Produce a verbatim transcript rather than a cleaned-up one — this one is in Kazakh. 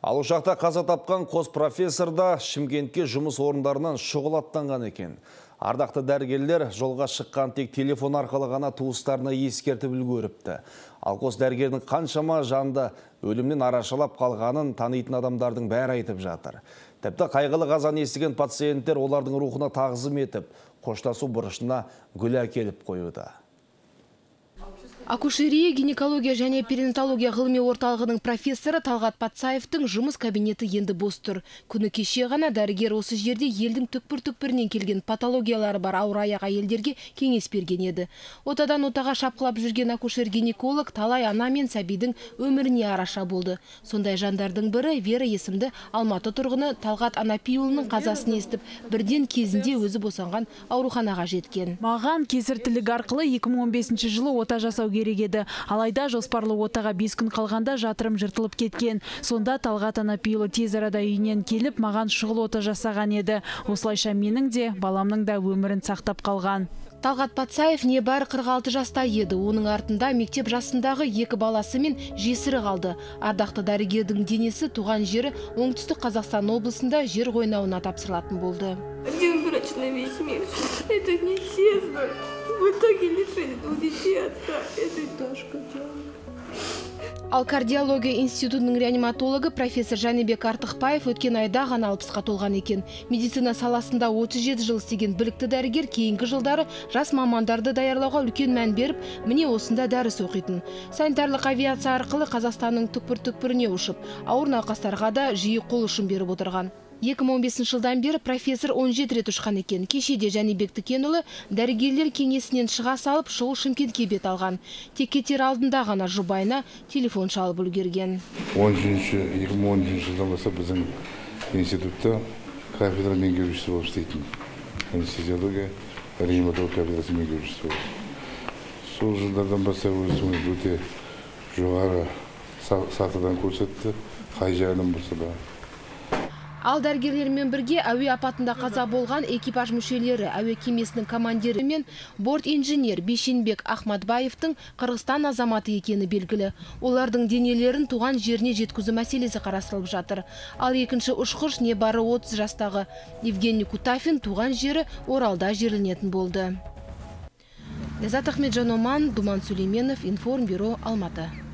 Ал ұшақта қаза тапқан қос профессор да Шымкентке жұмыс орындарынан шұғыл аттанған екен. Ардақты дәрігерлер жолға шыққан тек телефон арқылы ғана туыстарына ескертіп үлгеріпті. Ал қос дәрігердің қаншама жанды өлімнен арашалап қалғанын танитын адамдардың бәрі айтып жатыр. Тіпті қайғылы қазаны естіген пациенттер олардың рухына тағзым етіп, қоштасу бұрышына гүл әкеліп қоюды. Акушерия, гинекология және перинатология ғылыми орталығының профессоры Талғат Патсаевтың жұмыс кабинеті енді бос тұр. Күні кеше ғана дәрігер осы жерде елдің түкпір-түкпірінен келген патологиялары бар ауыр аяқ әйелдерге кеңес берген еді. Отадан отаға шапқылап жүрген акушер-гинеколог талай ана мен сәбидің өміріне араша болды. Сондай жандардың бірі Вера есімді Алматы тұрғыны Талғат Анапиұлының қазасын естіп, бірден кезінде өзі босанған ауруханаға жеткен. Маған кесіртілік арқылы екі мың он бесінші жылы ота жасау керек еді. Алайда жоспарлы отаға бес күн қалғанда жатырым жыртылып кеткен. Сонда Талғат Анапиұлы тез арада үйінен келіп, маған шұғыл ота жасаған еді. Осылайша менің де, баламның да өмірін сақтап қалған. Талғат Патсаев небәрі қырық алты жаста еді. Оның артында мектеп жасындағы екі баласы мен жесірі қалды. Ардақты дәрігердің денесі туған жері Оңтүстік Қазақстан облысында жер қойнауына тапсырылатын болды. Один врач на весь мир. Это не честно. В итоге лишили двух детей отца. Это Дашка делала. Ал кардиология институтының реаниматологы профессор Жанибек Артықбаев өткен айда ғана алпысқа толған екен. Медицина саласында отыз жеті жыл істеген білікті дәрігер кейінгі жылдары жас мамандарды даярлауға үлкен мән беріп, міне осында дәріс оқитын. Санитарлық авиация арқылы Қазақстанның түкпір-түкпіріне ұшып, ауыр науқастарға да жиі қол ұшын беріп отырған. екі мың он бесінші жылдан бері профессор он жеті рет ұшқан екен. Кешеде Жанибек Тікенұлы дәрігерлер кеңесінен шыға салып, шұғыл Шымкентке бет алған. Тек кетер алдында ғана жұбайына телефон шалып үлгерген. екі мың он жетінші жылдан бастап біздің институтта кафедра меңгерушісі болып істейтін. Анестезиология, реаниматология кафедрасы меңгерушісі болып. Сол жылдардан бастап өзінің өте жоғары сатыдан көрсетті, қай жағынан болса да. Ал дәрігерлермен бірге әуе апатында қаза болған экипаж мүшелері, әуе кемесінің командирі мен борт инженер Бейшенбек Ахмадбаевтың Қырғызстан азаматы екені белгілі. Олардың денелерін туған жеріне жеткізу мәселесі қарастырылып жатыр. Ал екінші ұшқыш небары отыз жастағы Евгений Кутафин туған жері Оралда жерленетін болды. Ләззат Ахметжан Оман, Думан Сүлейменов, Информбюро, Алматы.